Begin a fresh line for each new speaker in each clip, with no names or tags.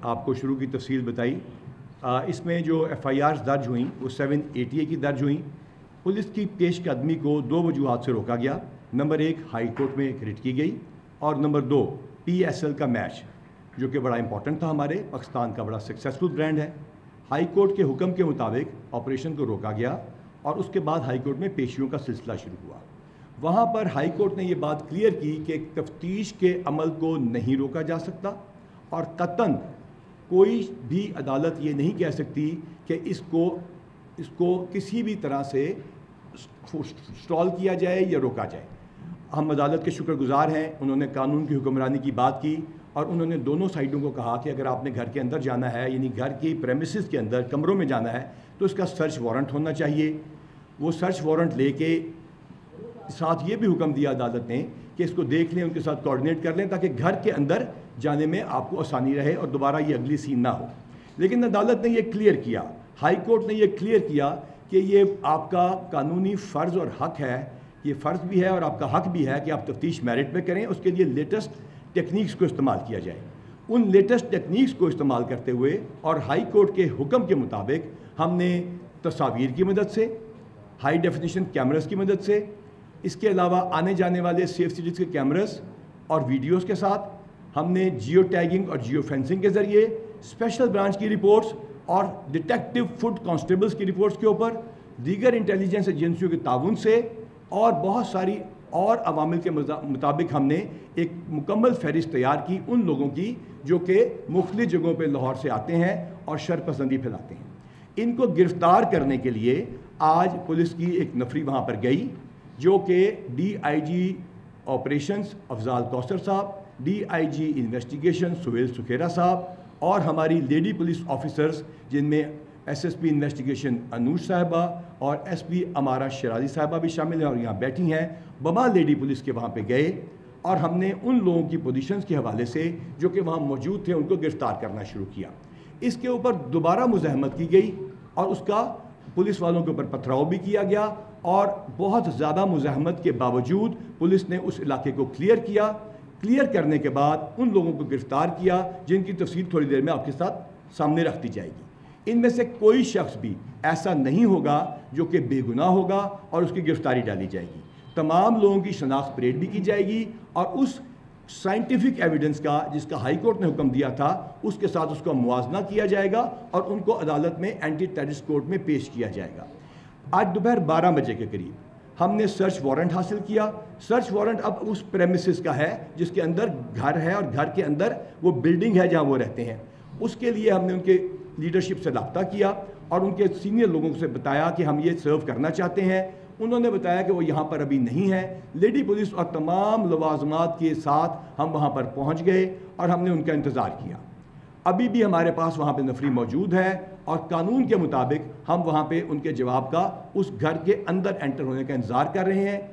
آپ کو شروع کی تفصیل بتائی، اس میں جو FIRs درج ہوئیں وہ 780 کی درج ہوئیں۔ پولیس کی پیش قدمی کو 2 وجوہات سے روکا گیا۔ نمبر 1 ہائی کورٹ میں ایک ریٹ کی گئی، اور نمبر 2 PSL کا میچ جو کہ بڑا امپورٹنٹ تھا، ہمارے پاکستان کا بڑا سکسیسفل برانڈ ہے۔ ہائی کورٹ کے حکم کے مطابق آپریشن کو روکا گیا، اور اس کے بعد ہائی کورٹ میں پیشیوں کا سلسلہ شروع ہوا۔ وہاں پر ہائی کورٹ نے یہ بات کلیئر کی کہ تفتیش کے عمل کو نہیں روکا جا سکتا، اور قطعاً کوئی بھی عدالت یہ نہیں کہہ سکتی کہ اس کو کسی بھی طرح سے سٹال کیا جائے یا روکا جائے۔ ہم عدالت کے شکر گزار ہیں، انہوں نے قانون کی حکمرانی کی بات کی، اور انہوں نے دونوں سائڈوں کو کہا کہ اگر آپ نے گھر کے اندر جانا ہے، یعنی گھر کی پریمیسز کے اندر کمروں میں جانا ہے، تو اس کا سرچ وارنٹ ہونا چاہیے۔ وہ سرچ وارنٹ لے کے ساتھ یہ بھی حکم دیا عدالت نے کہ اس کو دیکھ لیں، ان کے ساتھ کوآرڈینیٹ کر لیں، تاکہ گھر کے اندر جانے میں آپ کو آسانی رہے اور دوبارہ یہ اگلی سین نہ ہو۔ لیکن عدالت نے یہ کلیئر کیا، ہائی کورٹ نے یہ کلیئر کیا کہ یہ آپ کا قانونی فرض اور حق ہے، یہ فرض بھی ہے اور آپ کا حق بھی ہے کہ آپ تفتیش میرٹ پہ کریں، اس کے لیے لیٹسٹ ٹیکنیکس کو استعمال کیا جائے۔ ان لیٹسٹ ٹیکنیکس کو استعمال کرتے ہوئے اور ہائی کورٹ کے حکم کے مطابق ہم نے تصاویر کی مدد سے، ہائی ڈیفینیشن کیمراز کی مدد سے، اس کے علاوہ آنے جانے والے سیف سٹیز کے کیمراز اور ویڈیوز کے ساتھ ہم نے جیو ٹیگنگ اور جیو فینسنگ کے ذریعے اسپیشل برانچ کی رپورٹس اور ڈیٹیکٹیو فوڈ کانسٹیبلز کی رپورٹس کے اوپر دیگر انٹیلیجنس ایجنسیوں کے تعاون سے اور بہت ساری اور عوامل کے مطابق ہم نے ایک مکمل فہرست تیار کی ان لوگوں کی جو کہ مختلف جگہوں پہ لاہور سے آتے ہیں اور شر پسندی پھیلاتے ہیں۔ ان کو گرفتار کرنے کے لیے آج پولیس کی ایک نفری وہاں پر گئی، جو کہ DIG آپریشنز افضال کوثر صاحب، DIG انویسٹیگیشن سہیل سکھیرا صاحب، اور ہماری لیڈی پولیس آفیسرز جن میں SSP انویسٹیگیشن انوش صاحبہ اور SP امارہ شرازی صاحبہ بھی شامل ہیں اور یہاں بیٹھی ہیں۔ بما لیڈی پولیس کے وہاں پہ گئے اور ہم نے ان لوگوں کی پوزیشنز کے حوالے سے جو کہ وہاں موجود تھے ان کو گرفتار کرنا شروع کیا۔ اس کے اوپر دوبارہ مزاحمت کی گئی اور اس کا پولیس والوں کے اوپر پتھراؤ بھی کیا گیا، اور بہت زیادہ مزاحمت کے باوجود پولیس نے اس علاقے کو کلیئر کیا۔ کلیئر کرنے کے بعد ان لوگوں کو گرفتار کیا جن کی تفصیل تھوڑی دیر میں آپ کے ساتھ سامنے رکھ دی جائے گی۔ ان میں سے کوئی شخص بھی ایسا نہیں ہوگا جو کہ بے گناہ ہوگا اور اس کی گرفتاری ڈالی جائے گی۔ تمام لوگوں کی شناخت پریڈ بھی کی جائے گی، اور اس سائنٹیفک ایویڈنس کا جس کا ہائی کورٹ نے حکم دیا تھا اس کے ساتھ اس کا موازنہ کیا جائے گا اور ان کو عدالت میں اینٹی ٹیررسٹ کورٹ میں پیش کیا جائے گا۔ آج دوپہر 12 بجے کے قریب ہم نے سرچ وارنٹ حاصل کیا۔ سرچ وارنٹ اب اس پریمیسز کا ہے جس کے اندر گھر ہے اور گھر کے اندر وہ بلڈنگ ہے جہاں وہ رہتے ہیں۔ اس کے لیے ہم نے ان کے لیڈرشپ سے رابطہ کیا اور ان کے سینئر لوگوں سے بتایا کہ ہم یہ سرو کرنا چاہتے ہیں۔ انہوں نے بتایا کہ وہ یہاں پر ابھی نہیں ہے۔ لیڈی پولیس اور تمام لوازمات کے ساتھ ہم وہاں پر پہنچ گئے اور ہم نے ان کا انتظار کیا۔ ابھی بھی ہمارے پاس وہاں پہ نفری موجود ہے اور قانون کے مطابق ہم وہاں پہ ان کے جواب کا اس گھر کے اندر انٹر ہونے کا انتظار کر رہے ہیں۔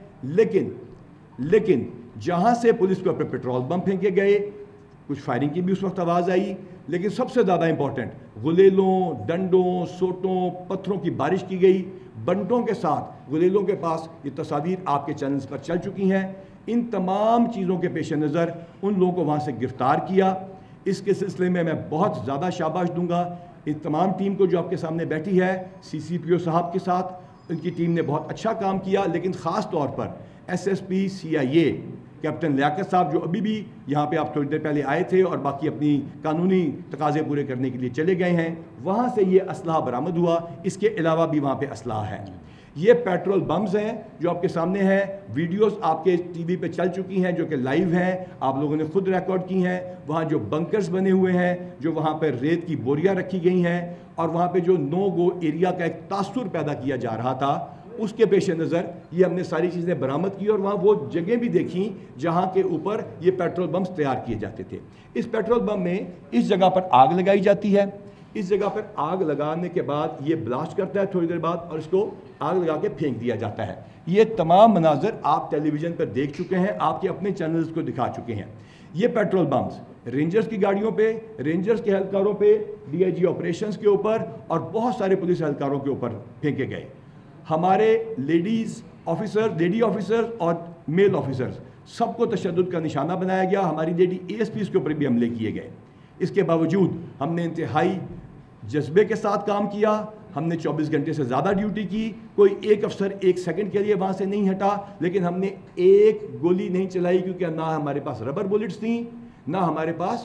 لیکن جہاں سے پولیس کو اپنے پیٹرول بم پھینکے گئے، کچھ فائرنگ کی بھی اس وقت آواز آئی، لیکن سب سے زیادہ امپورٹنٹ غلیلوں، ڈنڈوں، سوٹوں، پتھروں کی بارش کی گئی۔ بنٹوں کے ساتھ غلیلوں کے پاس یہ تصاویر آپ کے چینلز پر چل چکی ہیں۔ ان تمام چیزوں کے پیش نظر ان لوگوں کو وہاں سے گرفتار کیا۔ اس کے سلسلے میں بہت زیادہ شاباش دوں گا اس تمام ٹیم کو جو آپ کے سامنے بیٹھی ہے، CCPO صاحب کے ساتھ ان کی ٹیم نے بہت اچھا کام کیا، لیکن خاص طور پر SSP CIA کیپٹن لیاقت صاحب جو ابھی بھی یہاں پہ آپ تھوڑی دیر پہلے آئے تھے اور باقی اپنی قانونی تقاضے پورے کرنے کے لیے چلے گئے ہیں، وہاں سے یہ اسلحہ برآمد ہوا۔ اس کے علاوہ بھی وہاں پہ اسلحہ ہے۔ یہ پیٹرول بمز ہیں جو آپ کے سامنے ہیں، ویڈیوز آپ کے ٹی وی پہ چل چکی ہیں جو کہ لائیو ہیں، آپ لوگوں نے خود ریکارڈ کی ہیں۔ وہاں جو بنکرز بنے ہوئے ہیں، جو وہاں پہ ریت کی بوریاں رکھی گئی ہیں، اور وہاں پہ جو نو گو ایریا کا ایک تاثر پیدا کیا جا رہا تھا، اس کے پیش نظر یہ ہم نے ساری چیزیں برآمد کی اور وہاں وہ جگہیں بھی دیکھیں جہاں کے اوپر یہ پیٹرول بمز تیار کیے جاتے تھے۔ اس پیٹرول بم میں اس جگہ پر آگ لگائی جاتی ہے، اس جگہ پر آگ لگانے کے بعد یہ بلاسٹ کرتا ہے تھوڑی دیر بعد اور اس کو آگ لگا کے پھینک دیا جاتا ہے۔ یہ تمام مناظر آپ ٹیلی ویژن پر دیکھ چکے ہیں، آپ کے اپنے چینلز کو دکھا چکے ہیں۔ یہ پیٹرول بمز رینجرز کی گاڑیوں پہ، رینجرز کے اہلکاروں پہ، DIG آپریشنز کے اوپر اور بہت سارے پولیس اہلکاروں کے اوپر پھینکے گئے۔ ہمارے لیڈی آفیسر اور میل آفیسرز سب کو تشدد کا نشانہ بنایا گیا۔ ہماری لیڈی ASPs کے اوپر بھی حملے کیے گئے۔ اس کے باوجود ہم نے انتہائی جذبے کے ساتھ کام کیا، ہم نے 24 گھنٹے سے زیادہ ڈیوٹی کی، کوئی ایک افسر ایک سیکنڈ کے لیے وہاں سے نہیں ہٹا، لیکن ہم نے ایک گولی نہیں چلائی، کیونکہ نہ ہمارے پاس ربر بلٹس تھیں، نہ ہمارے پاس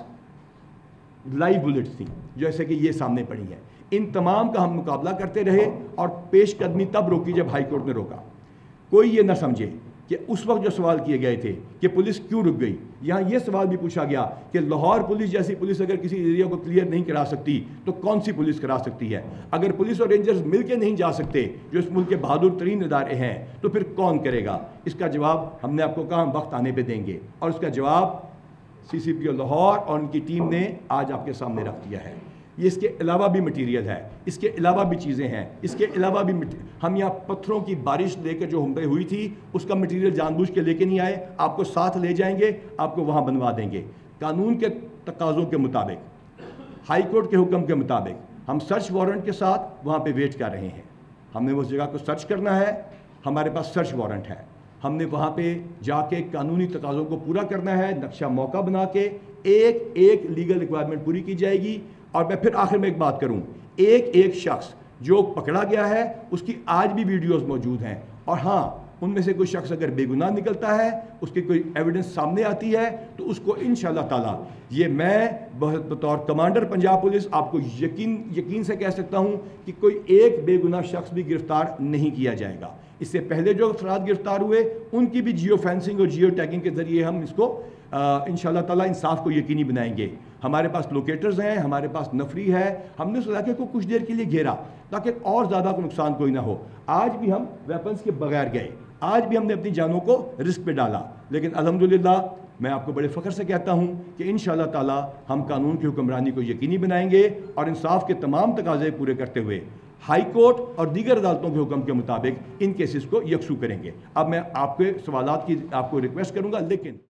لائیو بلٹس تھیں جیسے کہ یہ سامنے پڑی ہیں۔ ان تمام کا ہم مقابلہ کرتے رہے، اور پیش قدمی تب روکی جب ہائی کورٹ نے روکا۔ کوئی یہ نہ سمجھے کہ اس وقت جو سوال کیے گئے تھے کہ پولیس کیوں رک گئی، یہاں یہ سوال بھی پوچھا گیا کہ لاہور پولیس جیسی پولیس اگر کسی ایریا کو کلیئر نہیں کرا سکتی تو کون سی پولیس کرا سکتی ہے؟ اگر پولیس اور رینجرز مل کے نہیں جا سکتے جو اس ملک کے بہادر ترین ادارے ہیں تو پھر کون کرے گا؟ اس کا جواب ہم نے آپ کو کہا ہم وقت آنے پہ دیں گے، اور اس کا جواب سی سی پی او لاہور اور ان کی ٹیم نے آج آپ کے سامنے رکھ دیا ہے۔ یہ اس کے علاوہ بھی مٹیریل ہے، اس کے علاوہ بھی چیزیں ہیں، اس کے علاوہ بھی ہم یہاں پتھروں کی بارش لے کے جو ہم پہ ہوئی تھی اس کا مٹیریل جان بوجھ کے لے کے نہیں آئے، آپ کو ساتھ لے جائیں گے، آپ کو وہاں بنوا دیں گے قانون کے تقاضوں کے مطابق، ہائی کورٹ کے حکم کے مطابق۔ ہم سرچ وارنٹ کے ساتھ وہاں پہ ویٹ کر رہے ہیں، ہم نے اس جگہ کو سرچ کرنا ہے، ہمارے پاس سرچ وارنٹ ہے، ہم نے وہاں پہ جا کے قانونی تقاضوں کو پورا کرنا ہے، نقشہ موقع بنا کے ایک ایک لیگل ریکوائرمنٹ پوری کی جائے گی۔ اور میں پھر آخر میں ایک بات کروں، ایک شخص جو پکڑا گیا ہے اس کی آج بھی ویڈیوز موجود ہیں، اور ہاں ان میں سے کوئی شخص اگر بے گناہ نکلتا ہے، اس کی کوئی ایویڈنس سامنے آتی ہے تو اس کو انشاءاللہ تعالیٰ، یہ میں بطور کمانڈر پنجاب پولیس آپ کو یقین سے کہہ سکتا ہوں کہ کوئی ایک بے گناہ شخص بھی گرفتار نہیں کیا جائے گا۔ اس سے پہلے جو افراد گرفتار ہوئے ان کی بھی جیو فینسنگ اور جیو ٹیگنگ کے ذریعے ہم اس کو انشاءاللہ تعالیٰ انصاف کو یقینی بنائیں گے۔ ہمارے پاس لوکیٹرز ہیں، ہمارے پاس نفری ہے، ہم نے اس علاقے کو کچھ دیر کے لیے گھیرا تاکہ اور زیادہ کو نقصان کوئی نہ ہو۔ آج بھی ہم ویپنز کے بغیر گئے، آج بھی ہم نے اپنی جانوں کو رسک پہ ڈالا، لیکن الحمدللہ میں آپ کو بڑے فخر سے کہتا ہوں کہ انشاءاللہ تعالیٰ ہم قانون کی حکمرانی کو یقینی بنائیں گے اور انصاف کے تمام تقاضے پورے کرتے ہوئے ہائی کورٹ اور دیگر عدالتوں کے حکم کے مطابق ان کیسز کو یکسو کریں گے۔ اب میں آپ کے سوالات کی آپ کو ریکویسٹ کروں گا، لیکن